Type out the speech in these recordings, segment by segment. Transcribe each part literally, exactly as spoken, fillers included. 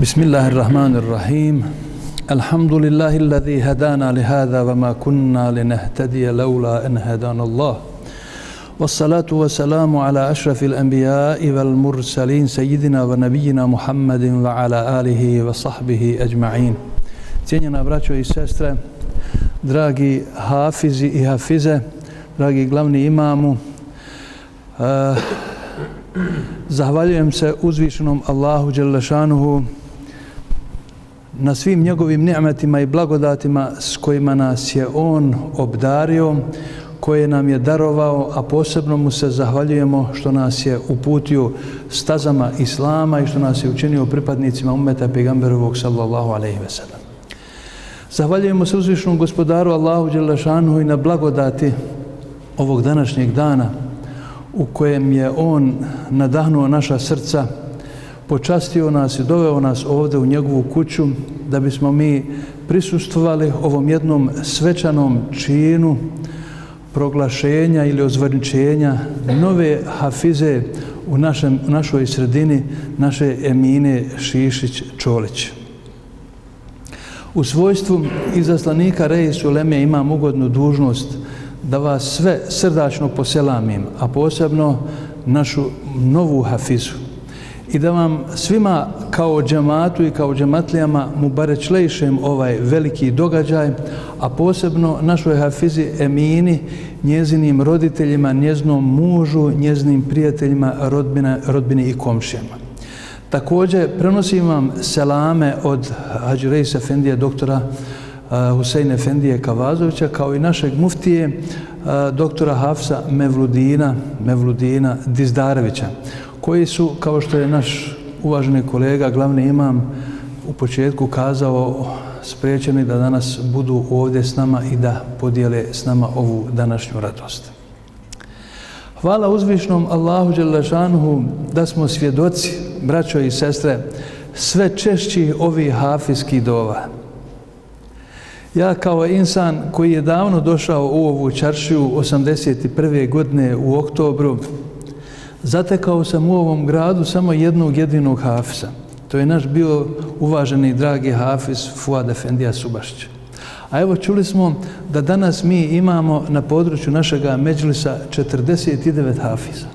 بسم الله الرحمن الرحيم الحمد لله الذي هدانا لهذا وما كنا لنهتدي لولا أن هدانا الله والصلاة والسلام على أشرف الأنبياء والمرسلين سيدنا ونبينا محمد وعلى آله وصحبه أجمعين. Cijenjena braćo i sestre, dragi hafizi i hafize, dragi glavni imamu, uh, zahvaljujem se uzvišenom Allahu Đelešanuhu na svim njegovim ni'metima i blagodatima s kojima nas je On obdario, koje nam je darovao, a posebno mu se zahvaljujemo što nas je uputio stazama Islama i što nas je učinio pripadnicima ummeta pejgamberovog sallallahu alejhi ve sellem. Zahvaljujemo se uzvišenom gospodaru Allahu Đelešanuhu i na blagodati ovog današnjeg dana u kojem je On nadahnuo naša srca, počastio nas i doveo nas ovdje u njegovu kuću da bismo mi prisustvovali ovom jednom svečanom činu proglašenja ili ozvaničenja nove hafize u našem, našoj sredini, naše Emine Šišić-Čolić. U svojstvu izaslanika Reis uleme imam ugodnu dužnost da vas sve srdačno poselamim, a posebno našu novu hafizu. I da vam svima kao džematu i kao džematlijama mu barećlejšem ovaj veliki događaj, a posebno našoj hafizi Emini, njezinim roditeljima, njeznom mužu, njezinim prijateljima, rodbina, rodbini i komšijama. Također prenosim vam selame od Hadži Reis Efendije, doktora uh, Husein Efendije Kavazovića, kao i našeg muftije uh, doktora Hafsa Mevludina, Mevludina Dizdarevića, koji su, kao što je naš uvaženi kolega, glavni imam, u početku kazao, spriječeni da danas budu ovdje s nama i da podijele s nama ovu današnju radost. Hvala uzvišnom Allahu Đelešanuhu da smo svjedoci, braćo i sestre, sve češći ovih hafizskih dova. Ja kao insan koji je davno došao u ovu čaršiju osamdeset prve godine u oktobru, zatekao sam u ovom gradu samo jednog jedinog hafiza. To je naš bio uvaženi dragi hafiz Fuad Efendija Subašić. A evo čuli smo da danas mi imamo na području našega medžlisa četrdeset devet hafiza.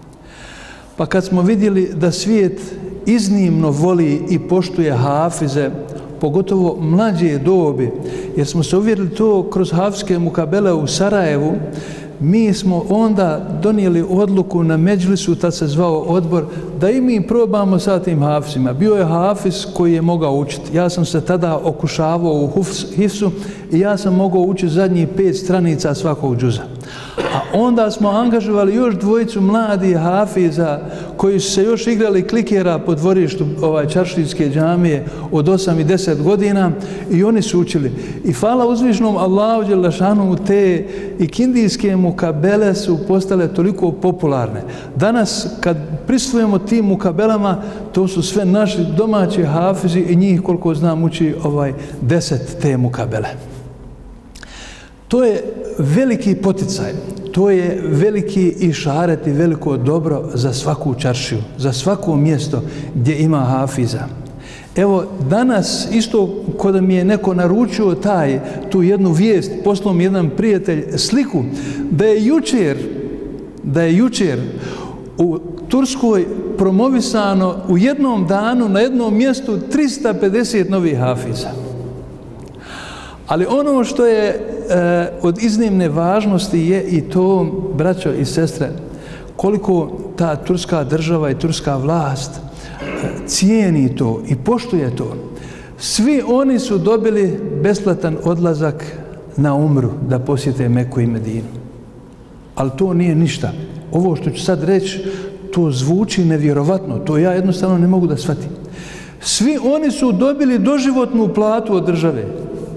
Pa kad smo vidjeli da svijet iznimno voli i poštuje hafize, pogotovo mlađe dobi, jer smo se uvjerili to kroz hafizske mukabele u Sarajevu, mi smo onda donijeli odluku na medžlisu, tad se zvao odbor, da i mi probamo sa tim hafizima. Bio je hafiz koji je mogao učiti. Ja sam se tada okušavao u hifsu i ja sam mogao učiti zadnjih pet stranica svakog džuza. A onda smo angažovali još dvojicu mladih hafiza koji su se još igrali klikera po dvorištu ovaj, čaršijske džamije od osam i deset godina i oni su učili. I hvala uzvišnom Allahu Đelešanuhu, te ikindijske mukabele su postale toliko popularne. Danas kad prisustvujemo tim mukabelama, to su sve naši domaći hafizi i njih koliko znam uči ovaj deset te mukabele. To je veliki poticaj, to je veliki išaret i veliko dobro za svaku čaršiju, za svako mjesto gdje ima hafiza. Evo danas isto kada mi je neko naručio taj, tu jednu vijest, poslao mi jedan prijatelj sliku, da je jučer, da je jučer u Turskoj promovisano u jednom danu na jednom mjestu trista pedeset novih hafiza. Ali ono što je e, od iznimne važnosti je i to, braćo i sestre, koliko ta turska država i turska vlast e, cijeni to i poštuje to. Svi oni su dobili besplatan odlazak na umru da posjete Meku i Medinu. Ali to nije ništa. Ovo što ću sad reći, to zvuči nevjerovatno. To ja jednostavno ne mogu da shvatim. Svi oni su dobili doživotnu platu od države.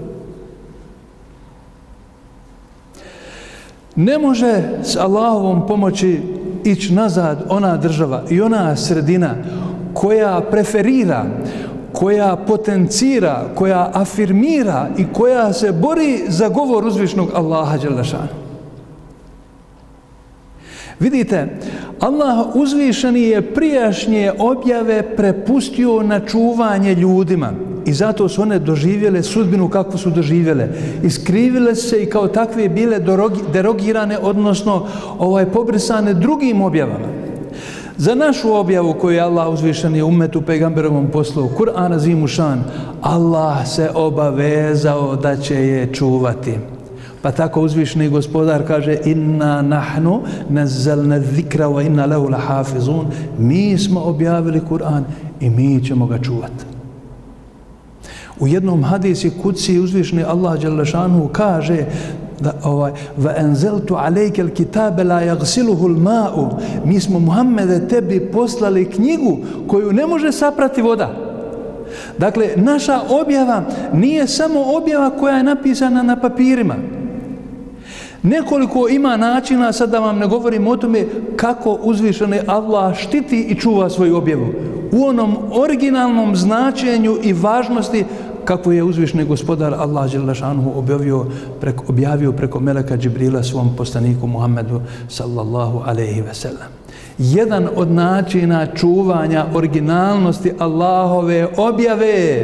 Ne može s Allahovom pomoći ići nazad ona država i ona sredina koja preferira, koja potencira, koja afirmira i koja se bori za govor uzvišnog Allaha Đelešanuhu. Vidite, Allah uzvišeni je prijašnje objave prepustio na čuvanje ljudima i zato su one doživjele sudbinu kakvu su doživjele. Iskrivile se i kao takve bile derogirane, odnosno ovaj, pobrisane drugim objavama. Za našu objavu koju je Allah uzvišeni ummetu pejgamberovom poslao, Kur'an azimu šan, Allah se obavezao da će je čuvati. Pa tako uzvišeni gospodar kaže inna nahnu nazzalna zikra wa inna lahu lahafizun. Mi smo objavili Kur'an i mi ćemo ga čuvati. U jednom hadisi kuci uzvišeni Allah dželle šanuhu kaže da ovaj va anzaltu alayka alkitaba la yaghsiluhu alma'u. Mi smo Muhammede tebi poslali knjigu koju ne može saprati voda. Dakle, naša objava nije samo objava koja je napisana na papirima. Nekoliko ima načina, sad da vam ne govorim o tome kako uzvišeni Allah štiti i čuva svoju objavu. U onom originalnom značenju i važnosti kako je uzvišeni gospodar Allah dželle šanuhu objavio preko, objavio preko meleka Džibrila svom poslaniku Muhammedu sallallahu alejhi ve sellem. Jedan od načina čuvanja originalnosti Allahove objave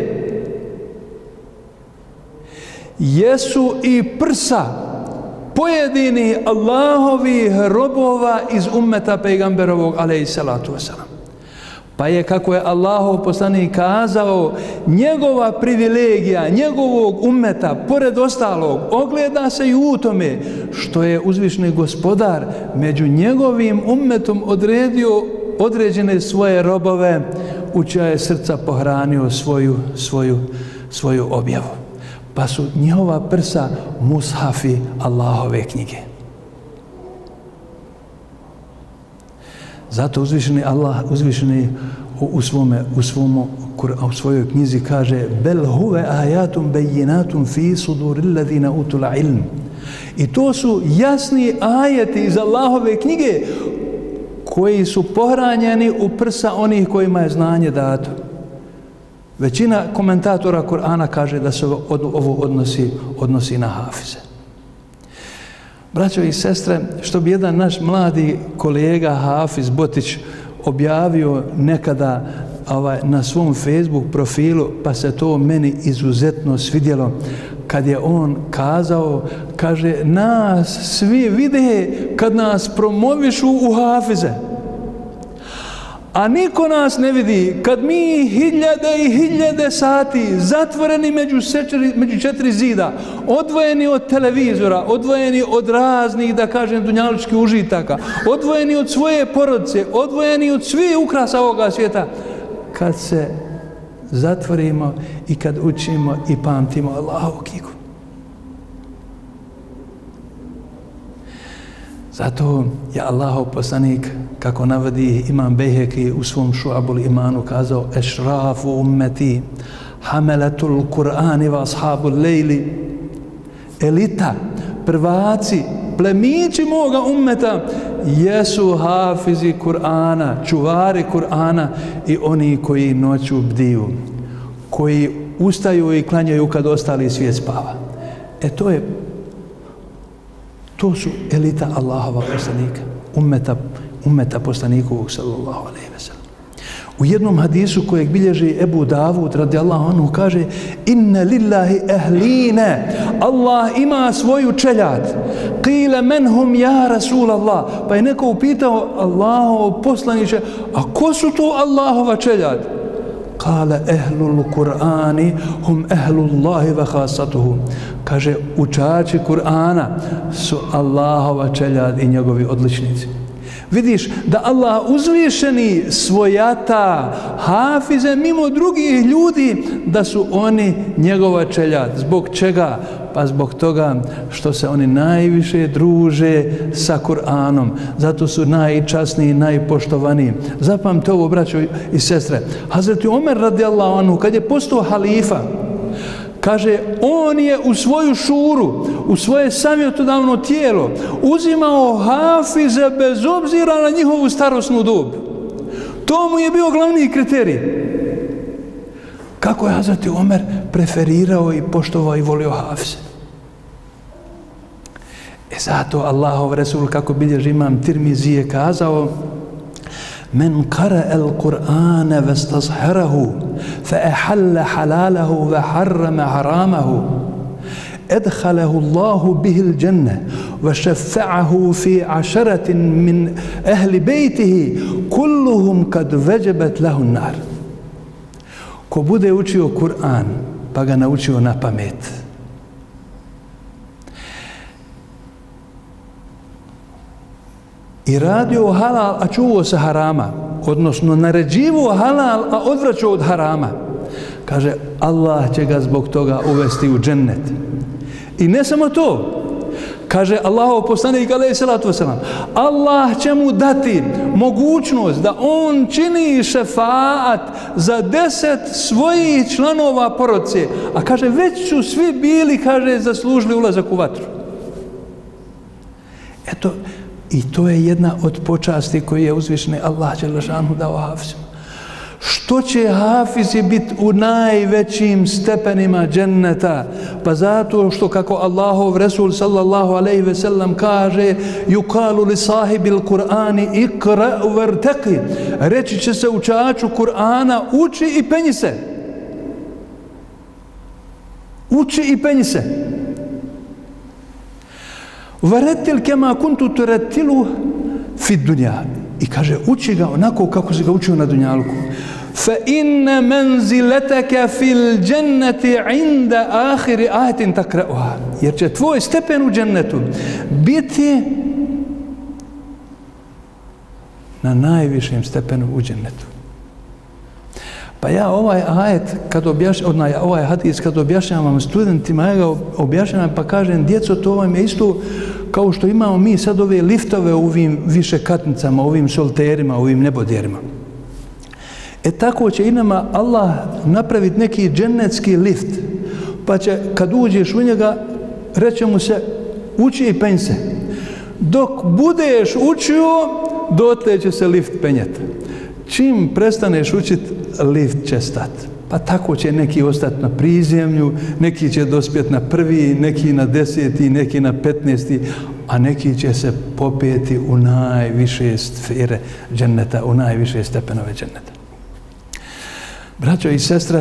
jesu i prsa pojedini Allahovih robova iz ummeta pejgamberovog alejhi salatu vesselam. Pa je, kako je Allahov poslanik kazao, njegova privilegija, njegovog ummeta, pored ostalog, ogleda se i u tome što je uzvišeni gospodar među njegovim ummetom odredio određene svoje robove u čija je srca pohranio svoju, svoju, svoju objavu. Pa su njihova prsa mushafi Allahove knjige. Zato uzvišeni Allah, uzvišeni u, u, svome, u, svomu, u svojoj knjizi kaže bel huve ajatum bejinatum fi suduril ladina utul ilm. I to su jasni ajeti iz Allahove knjige koji su pohranjeni u prsa onih kojima je znanje dato. Većina komentatora Kur'ana kaže da se ovo odnosi, odnosi na hafize. Braćo i sestre, što bi jedan naš mladi kolega Hafiz Botić objavio nekada ovaj, na svom Facebook profilu, pa se to meni izuzetno svidjelo, kad je on kazao, kaže, nas svi vide kad nas promovišu u hafize. A niko nas ne vidi kad mi hiljade i hiljade sati zatvoreni među, sečeri, među četiri zida, odvojeni od televizora, odvojeni od raznih, da kažem, dunjalučkih užitaka, odvojeni od svoje porodice, odvojeni od svih ukrasa ovoga svijeta, kad se zatvorimo i kad učimo i pamtimo Allahovu knjigu. Zato je Allahov poslanik, kako navodi imam Bejheki u svom Šu'abul imanu, kazao ešrafu ummeti hamelatul Kur'ani wa ashabul lejli, elita, prvaci, plemići moga ummeta jesu hafizi Kur'ana, čuvari Kur'ana i oni koji noću bdiju, koji ustaju i klanjaju kad ostali svijet spava. E to je To su elita Allahova poslanika, ummeta, ummeta poslanikovog sallallahu alejhi ve sellem. U jednom hadisu kojeg bilježi Ebu Davud radijallahu anhu kaže inna lillahi ahline, Allah ima svoju čeljad. Qila men hum ja Rasulallah, pa je neko upitao Allahov poslaniče, a ko su to Allahova čeljad? Kale ehlul Kur'ani hum ehlullahi wa khasatuhu. Kaže, učači Kur'ana su Allahova čeljad i njegovi odličnici. Vidiš da Allah uzvišeni svojata hafize mimo drugih ljudi, da su oni njegova čeljad. Zbog čega? Pa zbog toga što se oni najviše druže sa Kur'anom. Zato su najčasniji, najpoštovaniji. Zapamte ovo, braćo i sestre. Hazreti Omer radijallahu anhu, kad je postao halifa, kaže, on je u svoju šuru, u svoje savjetodavno tijelo uzimao hafize bez obzira na njihovu starosnu dob. To mu je bio glavni kriterij. Kako je Hazreti Omer preferirao i poštovao i volio hafize. E zato Allahov Resul, kako bilježi imam Tirmizi, je kazao: Men qara al-Qur'ana vastazharahu fa ahalla halalahu wa harrama haramahu adkhalahu Allahu bihi al-jannah wa shaffa'ahu fi asharatin min ahli baytihi kulluhum kad wajabat lahu an-nar. Ko bude učio Kur'an pa ga naučio na pamet, i radio halal, a čuvao se harama, odnosno naređivao halal, a odvraćao od harama, kaže, Allah će ga zbog toga uvesti u džennet. I ne samo to, kaže Allahov poslanik alejhi selatu vesselam, Allah će mu dati mogućnost da on čini šefaat za deset svojih članova porodice, a kaže, već su svi bili, kaže, zaslužili ulazak u vatru. Eto, i to je jedna od počasti koji je uzvišeni Allah dželle šanuhu dao hafizima. Što će hafizi biti u najvećim stepenima dženneta? Pa zato što, kako Allahov Resul sallallahu alejhi ve sellem kaže, yuqalu li sahibil Kur'ani ikra wartaqi, reći će se učaču Kur'ana, uči i penji se. Uči i penji se. Varetil kema kuntu turetilu fi dunja. I kaže, uči ga onako kako si ga učio na dunjalku. Fa inna manzilataka fil dženneti inda ahiri ajetin takra'uha. Jer će tvoj stepen u džennetu biti na najvišem stepenu u džennetu. Pa ja ovaj ajet, kad objašnjam, ovaj hadis kad objašnjavam studentima, ja ga objašnjavam pa kažem, djeco, to vam je isto kao što imamo mi sad ove liftove u ovim višekatnicama, u ovim solterima, u ovim nebodjerima. E tako će i nama Allah napraviti neki džennetski lift, pa će, kad uđeš u njega, reće mu se, uči i penj se. Dok budeš učio, dotle će se lift penjeti. Čim prestaneš učiti, lift će stati. Pa tako će neki ostati na prizemlju, neki će dospjeti na prvi, neki na deseti, neki na petnaesti, a neki će se popeti u najviše sfere dženneta, u najviše stepenove dženneta. Braćo i sestre,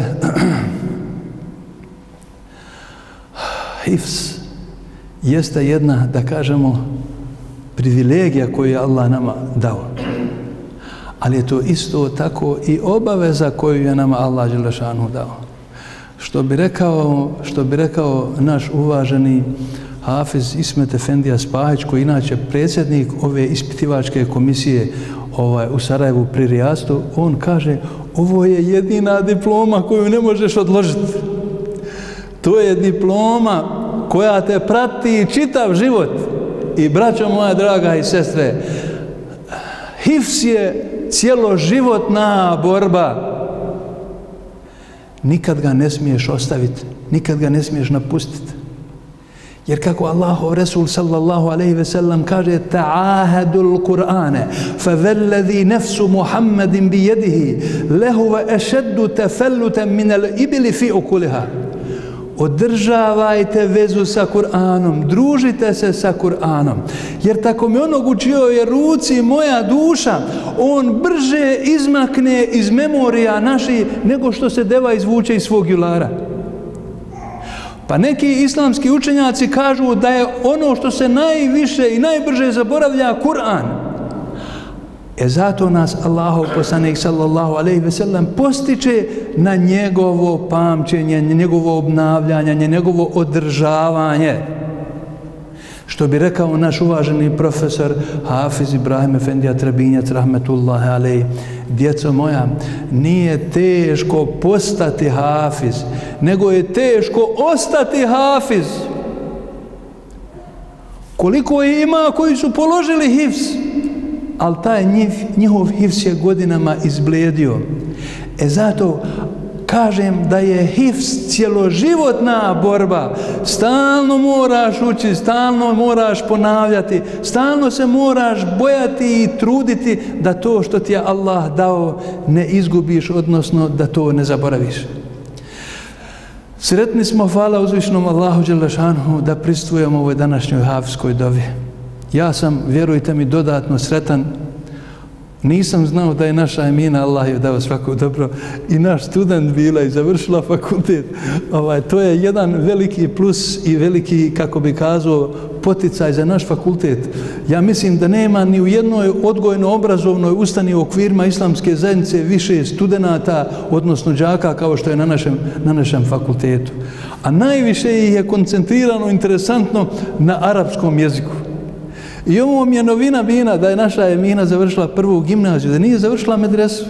hifz jeste jedna, da kažemo, privilegija koju je Allah nama dao. Ali je to isto tako i obaveza koju je nama Allah dželle šanuhu dao. Što bi rekao, što bi rekao naš uvaženi hafiz Ismet Efendija Spahić, koji inače predsjednik ove ispitivačke komisije ovaj, u Sarajevu pri Rijastu, on kaže, ovo je jedina diploma koju ne možeš odložiti. To je diploma koja te prati čitav život. I braćo moja draga i sestre, hifz je cijeloživotna borba. Nikad ga ne smiješ ostaviti, nikad ga ne smiješ napustiti. Jer kako Allahov Resul sallallahu alejhi ve sellem kaže, ta'ahadul Kur'ane, fa velladhi nafsu Muhammedin bi yadihi, lahu wa ashaddu tafallutan min al-ibli fi uquliha. Održavajte vezu sa Kur'anom, družite se sa Kur'anom, jer tako mi onog učio je ruci moja duša, on brže izmakne iz memorija naših nego što se deva izvuče iz svog julara. Pa neki islamski učenjaci kažu da je ono što se najviše i najbrže zaboravlja Kur'an. E zato nas Allahov poslanik sallallahu alejhi ve sellem postiče na njegovo pamćenje, njegovo obnavljanje, njegovo održavanje. Što bi rekao naš uvaženi profesor Hafiz Ibrahim Efendija Trebinjac rahmetullahi alejhi, djeco moja, nije teško postati hafiz, nego je teško ostati hafiz. Koliko je ima koji su položili hifz, ali taj njihov hifz je godinama izbledio. E zato kažem da je hifz cijeloživotna borba. Stalno moraš učiti, stalno moraš ponavljati, stalno se moraš bojati i truditi da to što ti je Allah dao ne izgubiš, odnosno da to ne zaboraviš. Sretni smo, hvala uzvišnom Allahu dželešanuhu, da pristvujemo ovoj današnjoj hafizskoj dovi. Ja sam, vjerujte mi, dodatno sretan. Nisam znao da je naša Emina, Allah je dao svako dobro, i naš student bila i završila fakultet. Ovaj, to je jedan veliki plus i veliki, kako bi kazao, poticaj za naš fakultet. Ja mislim da nema ni u jednoj odgojno-obrazovnoj ustani u okvirima islamske zajednice više studenata, odnosno đaka, kao što je na našem, na našem fakultetu. A najviše ih je koncentrirano, interesantno, na arapskom jeziku. I ovo mi je novina bila da je naša Emina završila prvu gimnaziju, da nije završila medresu.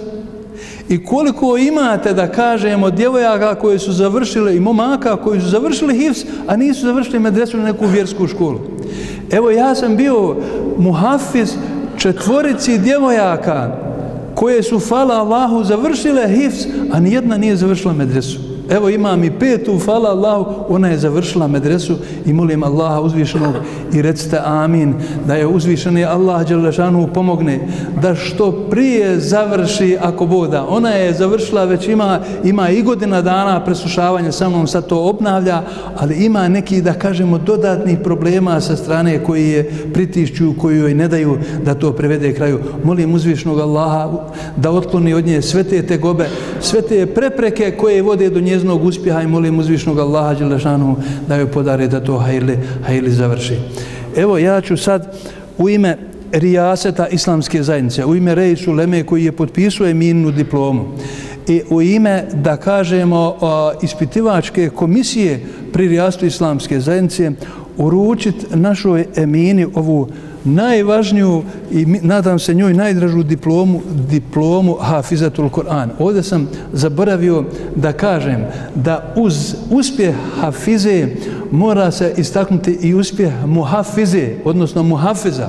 I koliko imate, da kažemo, djevojaka koje su završile i momaka koji su završili hifz, a nisu završili medresu na neku vjersku školu. Evo, ja sam bio muhafiz četvorici djevojaka koje su, hvala Allahu, završile hifz, a nijedna nije završila medresu. Evo, imam i petu, hvala Allahu, ona je završila medresu i molim Allaha uzvišenog i recite amin, da je uzvišeni Allah dželešanu pomogne da što prije završi ako Bog da. Ona je završila, već ima, ima i godina dana preslušavanja sa mnom, sad to obnavlja, ali ima neki, da kažemo, dodatnih problema sa strane koji je pritišću, koji joj ne daju da to prevede kraju. Molim uzvišenog Allaha da otkloni od nje sve te tegobe, sve te prepreke koje vode do nje njezinog uspjeha i molim uzvišnog Allaha dželešanu da joj podari da to hajli, hajli završi. Evo, ja ću sad u ime rijaseta islamske zajednice, u ime Reis Uleme koji je potpisao Emininu diplomu i u ime, da kažemo, ispitivačke komisije pri rijasetu islamske zajednice uručiti našoj Emini ovu najvažniju i nadam se njoj najdražu diplomu, diplomu Hafizatul Kur'an. Ovdje sam zaboravio da kažem da uz uspjeh hafize mora se istaknuti i uspjeh muhafize, odnosno muhafiza.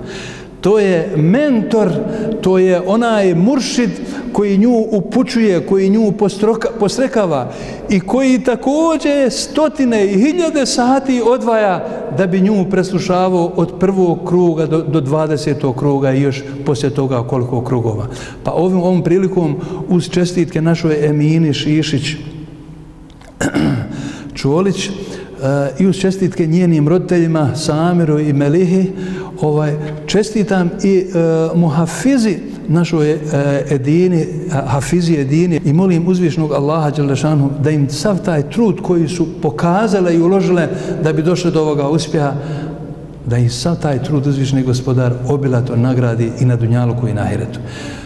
To je mentor, to je onaj muršid koji nju upućuje, koji nju postroka, postrekava i koji također stotine i hiljade sati odvaja da bi nju preslušavao od prvog kruga do, do dvadesetog kruga i još poslije toga koliko krugova. Pa ovim, ovom prilikom uz čestitke našoj Emini Šišić Čolić i uz čestitke njenim roditeljima Samiru i Melihi, ovaj, čestitam i uh, muhafizi našoj uh, Edini, hafizi Edini i molim uzvišnog Allaha dželešanu da im sav taj trud koji su pokazale i uložile da bi došle do ovoga uspjeha, da im sav taj trud uzvišni gospodar obilato nagradi i na dunjaluku i na ahiretu.